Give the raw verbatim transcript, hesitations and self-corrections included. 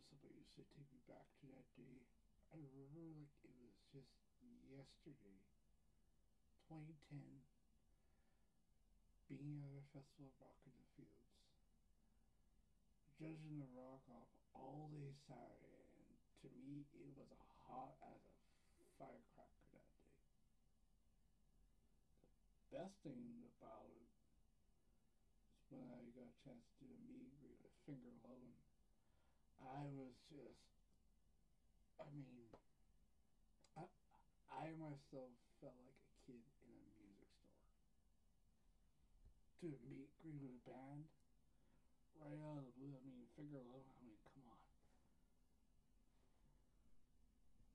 somebody used to take me back to that day. I remember like it was just yesterday, twenty ten, being at a festival of Rock in the Fields, judging the rock off all day Saturday, and to me it was hot as a firecracker that day. Best thing about it is when I got a chance to do a meet and greet with Finger Eleven. I was just, I mean, I, I myself felt like a kid in a music store. To meet, greet with a band, right out of the blue. I mean, Finger Eleven,